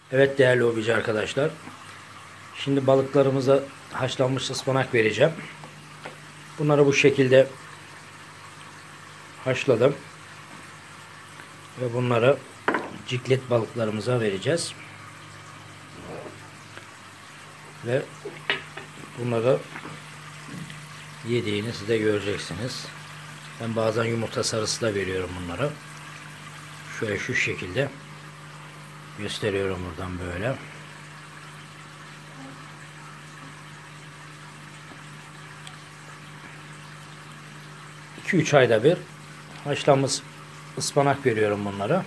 Evet değerli hobici arkadaşlar. Şimdi balıklarımıza haşlanmış ıspanak vereceğim. Bunları bu şekilde haşladım. Ve bunları ciklet balıklarımıza vereceğiz. Ve bunları yediğini siz de göreceksiniz. Ben bazen yumurta sarısı da veriyorum bunlara. Şöyle şu şekilde gösteriyorum buradan böyle. İki-üç ayda bir haşlanmış ıspanak veriyorum bunlara.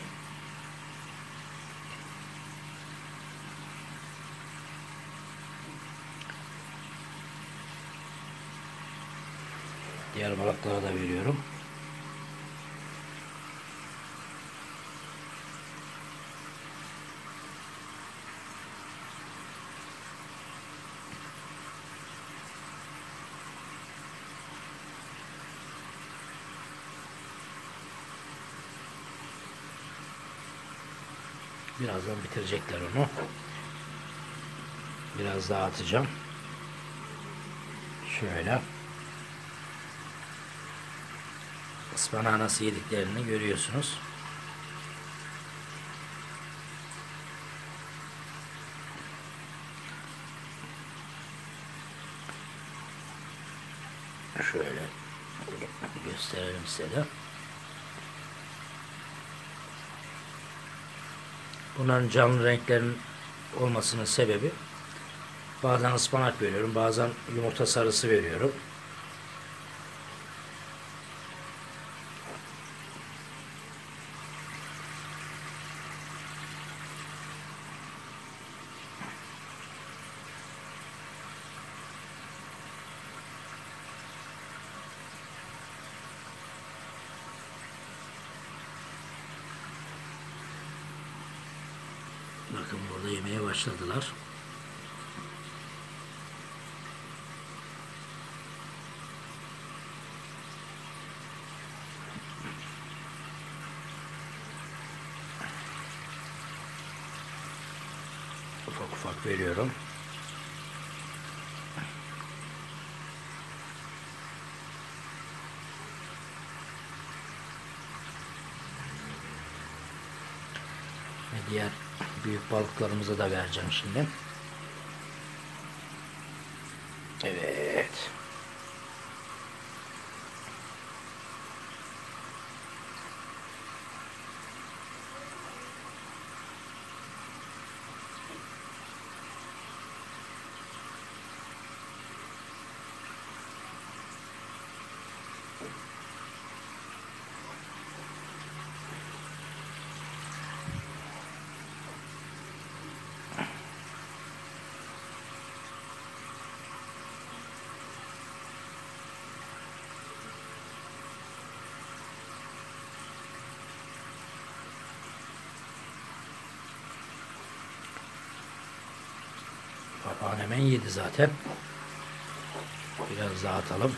Diğer balıklara da veriyorum. Birazdan bitirecekler onu. Biraz daha atacağım. Şöyle. Ispanağı nasıl yediklerini görüyorsunuz. Şöyle gösterelim size de. Bunların canlı renklerin olmasının sebebi bazen ıspanak veriyorum, bazen yumurta sarısı veriyorum. Bakın burada yemeye başladılar. Ufak ufak veriyorum. Ve diğer büyük balıklarımıza da vereceğim şimdi. Evet. Papağan hemen yedi zaten. Biraz daha atalım.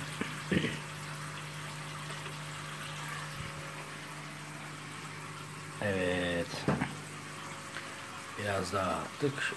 Evet. Biraz daha attık.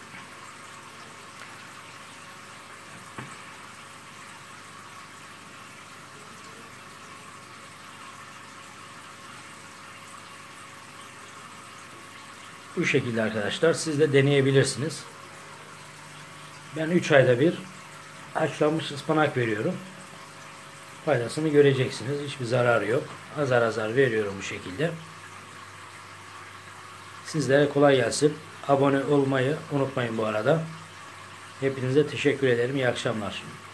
Bu şekilde arkadaşlar siz de deneyebilirsiniz. Ben 3 ayda bir haşlanmış ıspanak veriyorum. Faydasını göreceksiniz. Hiçbir zararı yok. Azar azar veriyorum bu şekilde. Sizlere kolay gelsin. Abone olmayı unutmayın bu arada. Hepinize teşekkür ederim. İyi akşamlar.